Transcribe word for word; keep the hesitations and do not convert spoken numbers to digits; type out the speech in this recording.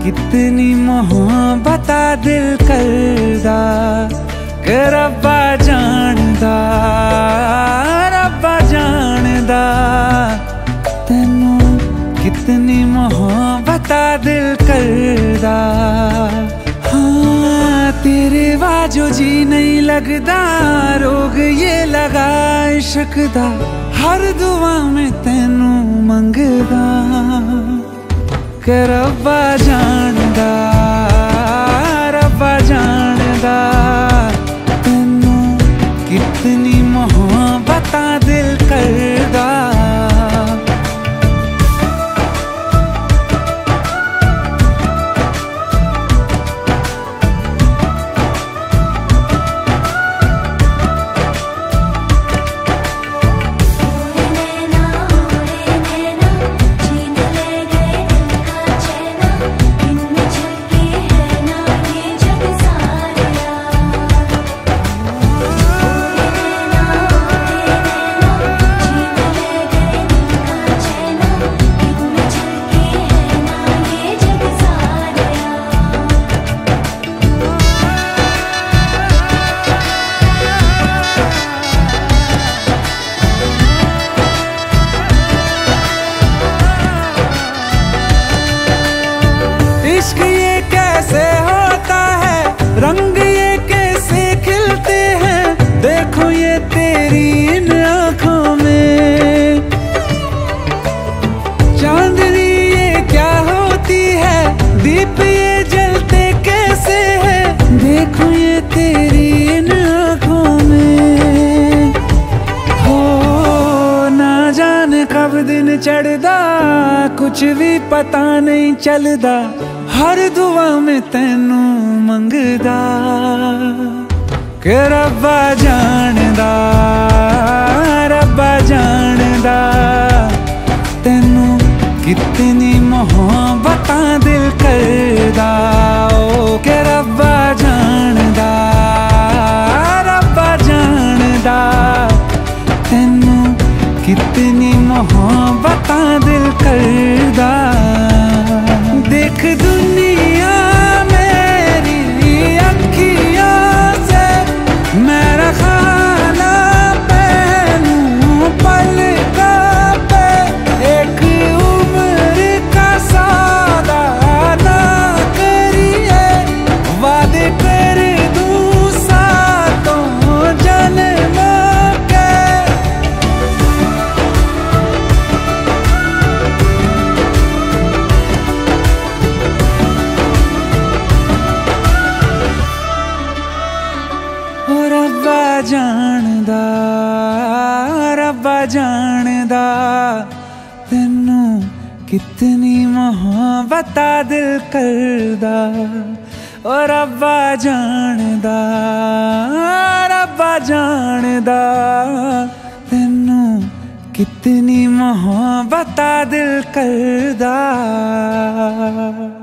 कितनी मोहब्बत दिल करदा कि रब्बा जानदा, रब्बा जानदा तैनू कितनी मोहब्बत दिल करदा। हाँ तेरे बाजो जी नहीं लगदा, रोग ये लगा इश्क दा, हर दुआ में तैनू मंगदा कि रब्बा जानदा, रब्बा जानदा तैनू कितनी मोहब्बत दिल करदा। इश्क ये कैसे होता है, रंग ये कैसे खिलते हैं, देखो ये तेरी इन आँखों में। चांदनी ये क्या होती है, दीप ये जलते कैसे हैं, देखो ये तेरी इन आँखों में। हो ना जाने कब दिन चढ़दा, कुछ भी पता नहीं चलदा, हर दुआ में तैनू मंगदा कि रब्बा जानदा, रब्बा जानदा तैनू कितनी मोहब्बत दिल करदा। ओ कि रब्बा जानदा, रब्बा जानदा तैनू कितनी मोहब्बत दिल करदा। देख दुनिया मेरी अखियों से, मेरा खाना पहनूं पलकों पे, एक उम्र का सौदा ना करिए, वादे कर दूं सातों जन्मों के। रब्बा जानदा, रब्बा जानदा तैनू कितनी मोहब्बत दिल करदा। ओ रब्बा जानदा, रब्बा जानदा तैनू कितनी मोहब्बत दिल करदा।